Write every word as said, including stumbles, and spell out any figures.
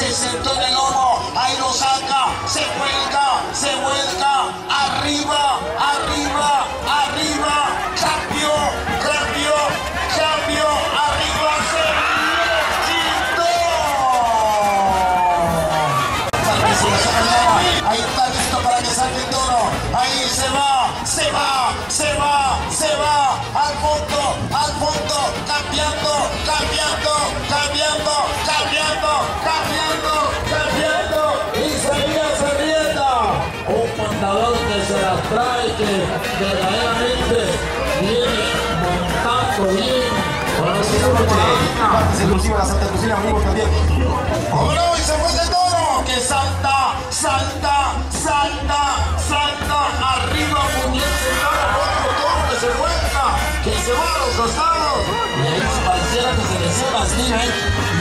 se sentó en el lomo, ahí lo saca, se vuelca, se vuelca, arriba, arriba, arriba, cambio, cambio, cambio, arriba, se quitó. Ahí está listo para que salga el toro, ahí se va, se va, se va, se va, al fondo, al fondo, cambiando, cambiando, cambiando, cambiando, cambiando, cambiando, y salía Arrieta, un mandador que se las trae, que verdaderamente viene montando bien. Bueno, sí, partes exclusivas de la Santa Cocina, amigos también. ¡Vámonos! Y se fue ese toro, que salta, salta, salta, salta, arriba, poniéndose cada otro toro que se vuelca, que se va a los costados, y ahí pareciera que se le hacía la esquina, ¿eh?